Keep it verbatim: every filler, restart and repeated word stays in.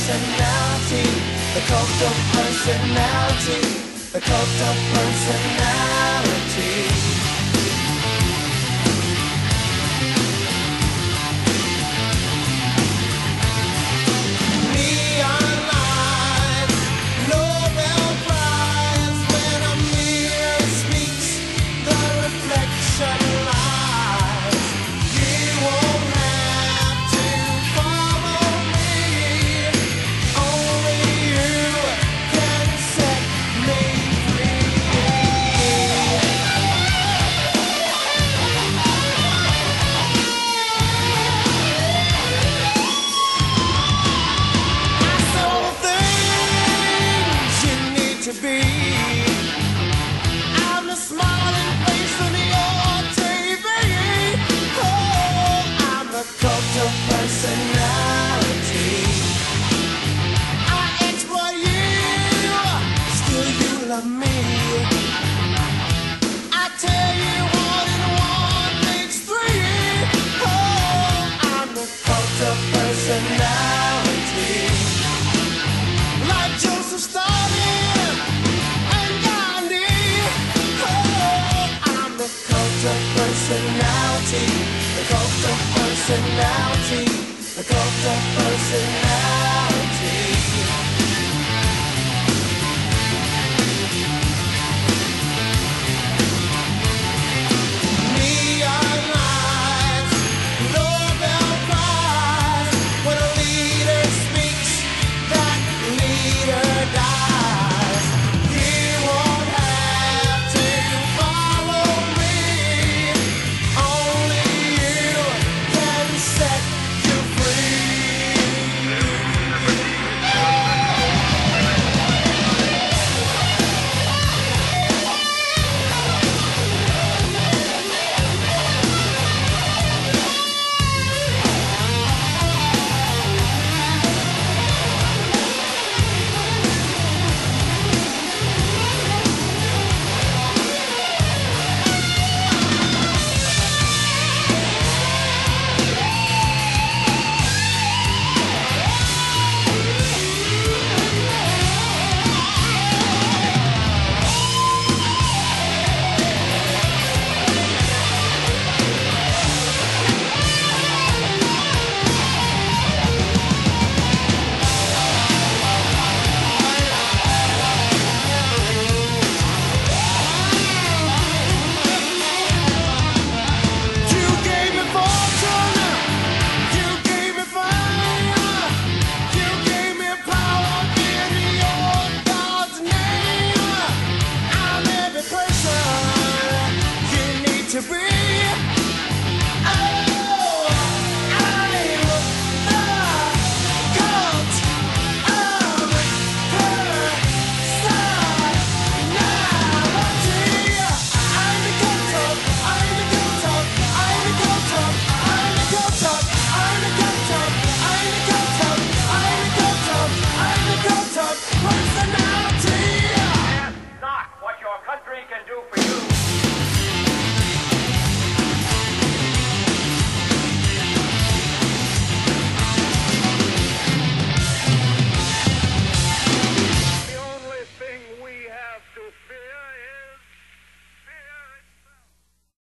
personality, the cult of personality, the cult of personality. To be, I'm the smiling face on your T V. Oh, I'm the cult of personality. I exploit you, still you love me. I tell you one and one makes three. Oh, I'm the cult of personality. Like Joseph Stalin. Personality, the cult of personality, the cult of personality.